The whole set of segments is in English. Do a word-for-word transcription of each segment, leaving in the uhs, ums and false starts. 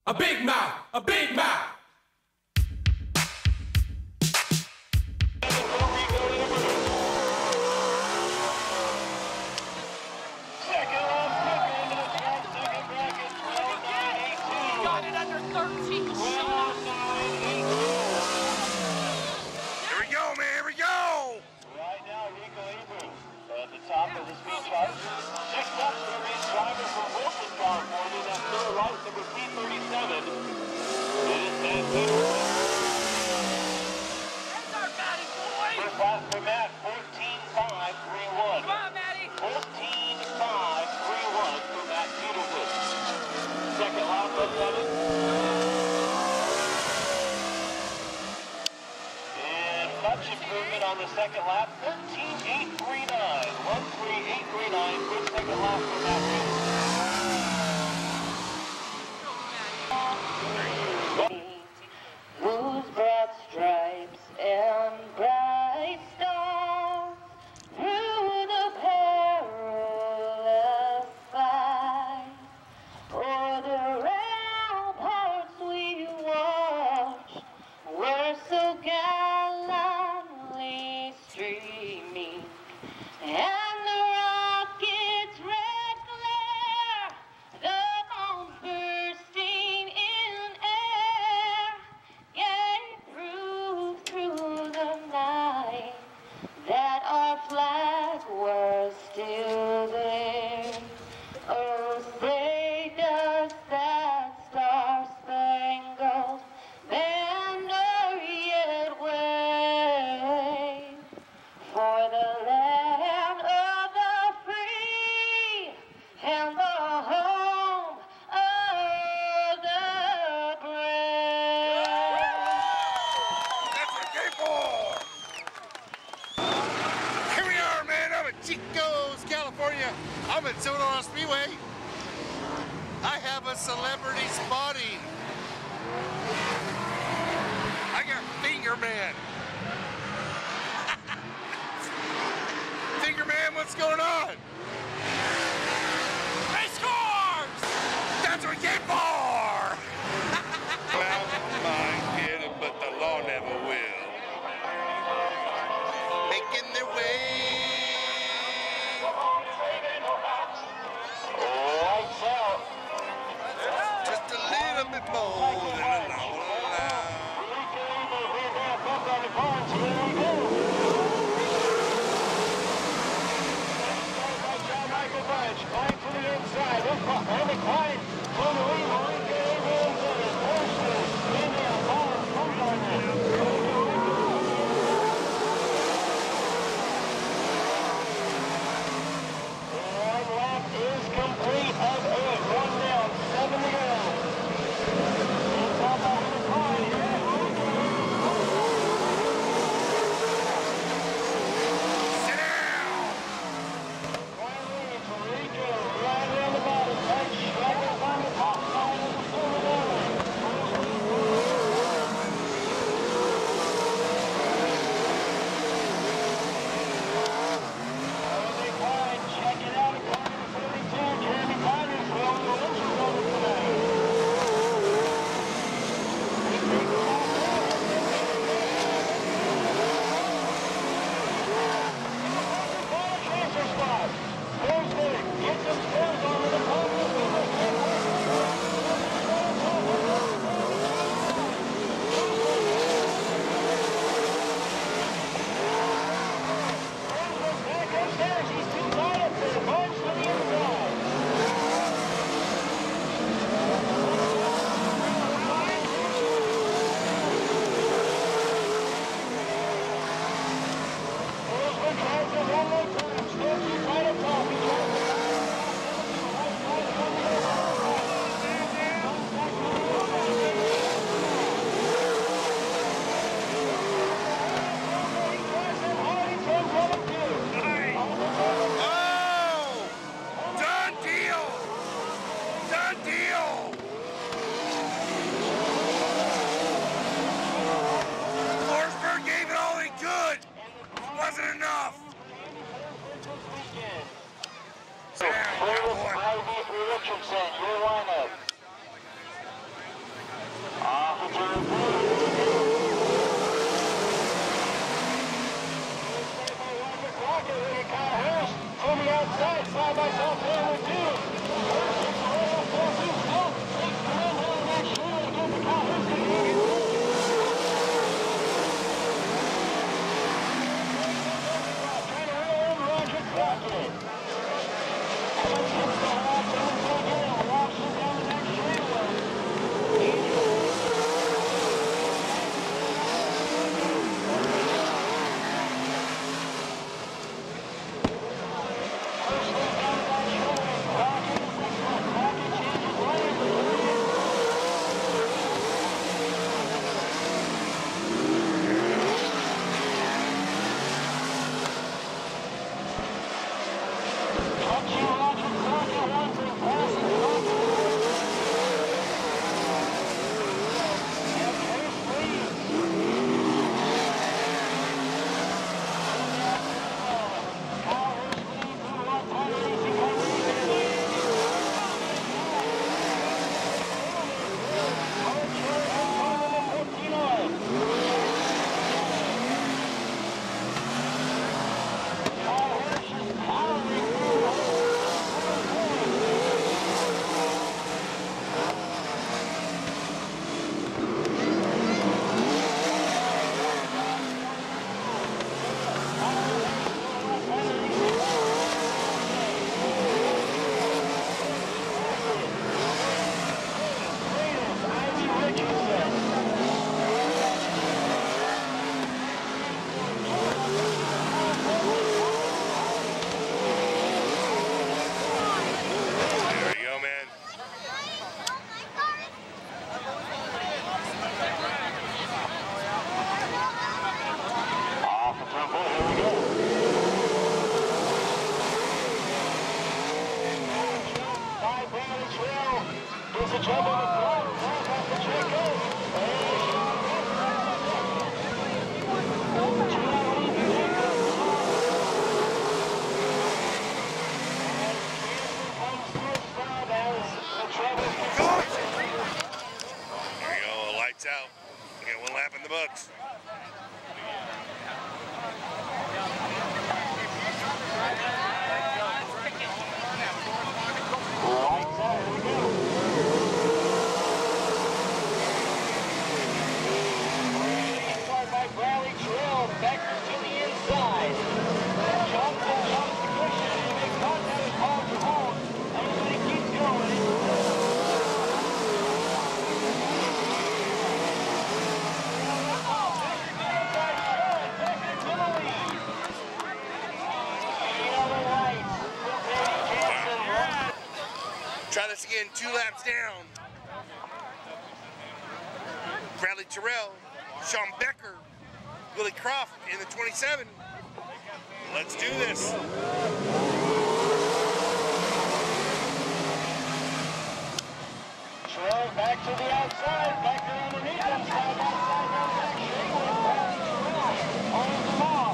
A big mouth, a big mouth. Got it under thirteen shots. Here we go, man, here we go! Right now, Rico Abrams at the top of the speed chart. Next up, the race driver from Wilson, California. That's Miller Light, number P thirty-seven. It is Matt Peterson. That's our Matty boy. First lap for Matt, fourteen five thirty-one. Come on, Matty. fourteen five thirty-one for Matt Peterson. Second lap of seven. And much improvement on the second lap, thirteen eight thirty-nine. thirteen eight thirty-nine, good second lap for Matt Peterson. Whose broad stripes and bright stars through the perilous fight, o'er the ramparts we watched were so gallantly streaming, and the rocket's red glare, the bombs bursting in air, gave proof through the night that our flag was still there. Oh, say does that star-spangled banner yet wave for the land of the free and the home of the brave? That's what I came for! Here we are, man, I'm at Chico's, California. I'm at Sonora Speedway. I have a celebrity spotting. I got Finger Man. Finger Man, what's going on? Race cars! That's what we came for! Well, mine did, but the law never will. Making their way. Lights out. Just a little bit more than a law will allow. Rico Abrams is back up on the cards. Here we go. Michael Bunch going to the inside. On the climb to the lead. Rico Abrams and his horseman in there. Paul Bumgarner. One lap is complete of eight. One down, seven to go. Out. We got one lap in the books. Start by Bradley Trail, back to the inside. Johnson jumps the cushion and makes contact with Paul Mahone. Everybody keeps going. Try this again, two laps down. Bradley Terrell, Sean Becker, Willie Croft in the twenty-seven. Let's do this. Terrell back to the outside, back underneath him, side by side, down back straight with Bradley Terrell. Holds them off.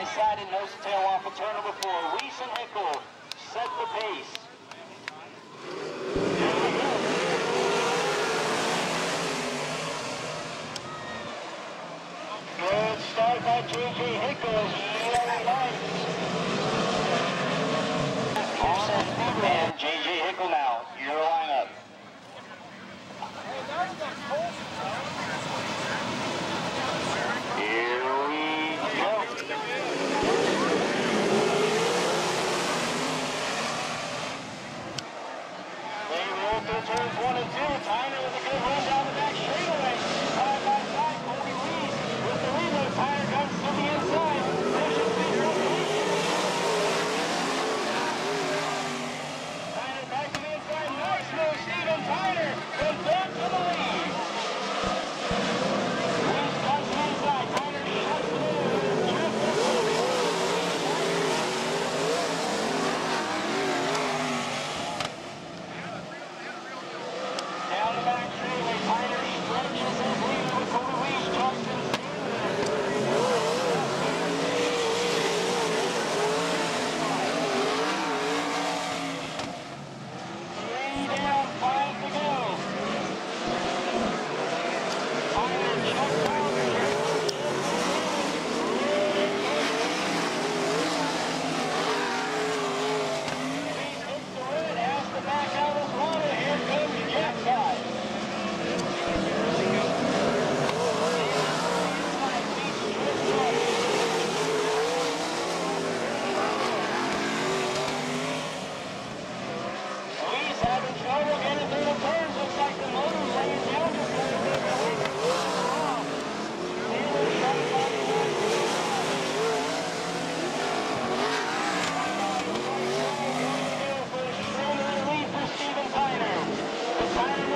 side and nose to tail off of turn number four. Weiss and Hickel set the pace. Here we go. Good start by J J Hickel. Yellow lights. On and J J Hickel now. Your lineup. Here we go. They roll through turns one and two. Tyner with a good run down the back straightaway. Side by side, Cody Weiss with the reload. Tyner comes to the inside. Pushes the rotation. Tyner back to the inside. Nice move, Steven Tyner goes back to the lead. Weiss comes to the inside. Tyner shuts it in. Just a down the back straightaway, Tyner stretches his lead with Cody Weiss, Justin three down, five to go. Tyner checks out. Weiss hits the red, has to back out his water. Here comes Jack Side. Weiss having trouble getting through the turns. Looks like the motor's laying down just a little bit. Taylor shut it off. For the straight lead for Steven Tyner. The Tyner